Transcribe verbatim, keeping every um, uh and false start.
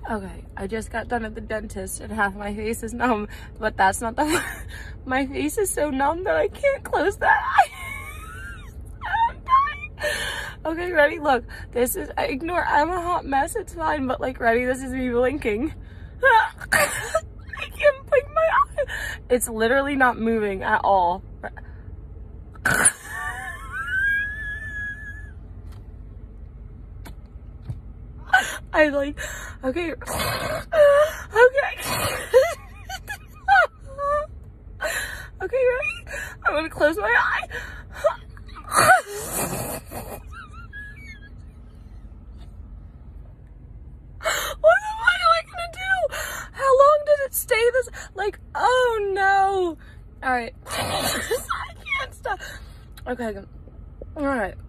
Okay, I just got done at the dentist and half my face is numb, but that's not the my face is so numb that I can't close that eye. I'm dying. Okay, ready? Look, this is, I ignore, I'm a hot mess, it's fine, but like, ready? This is me blinking. I can't blink my eye. It's literally not moving at all. I like, okay, okay. Okay, ready? I'm gonna close my eye. What am I gonna do? How long does it stay this, like, oh no. All right. I can't stop. Okay, all right.